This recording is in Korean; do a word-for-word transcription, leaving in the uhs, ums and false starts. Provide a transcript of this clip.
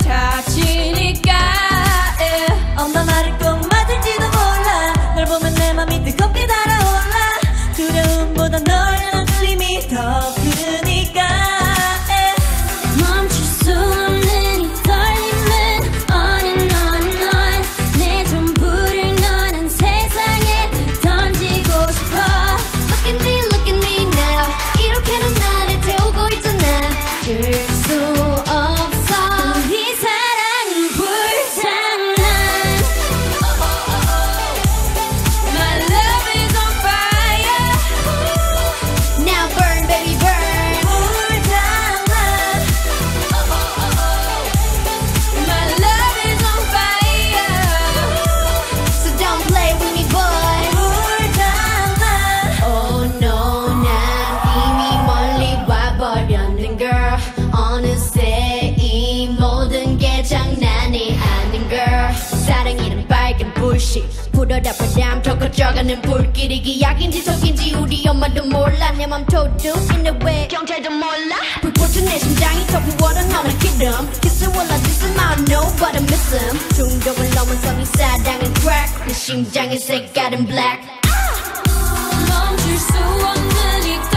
찾으니까 yeah. 엄마 말을 꼭 맞을지도 몰라. 널 보면 내 맘이 뜨겁게 달아올라. 두려움보다 널 향한 그림이 더 크니까 yeah. 멈출 수 없는 이 떨림은 on and on and on. 내 전부를 너는 세상에 던지고 싶어. Look at me, look at me now. 이렇게는 나를 태우고 있잖아. 줄 수 없어. 우리 사랑은 불장난. My love is on fire. Now burn, baby, burn. 불장난. My love is on fire. So don't play with me, boy. 불장난. Oh no, 난 이미 멀리 와버렸는 girl. 어느새 이 모든 게 장난이 아닌 girl. 사랑이란 빨간 불씨 불어다 바람 더 커져가는 불길이 기약인지 속인지 우리 엄마도 몰라. 내 맘 도둑인데 왜 경찰도 몰라. 불꽃은 내 심장이 더 부어라. 너는 기름 키스 올라 this is my no but I miss him. 중독을 넘어선 이 사랑은 crack. 내 심장의 색깔은 black. 멈출 수 없는 이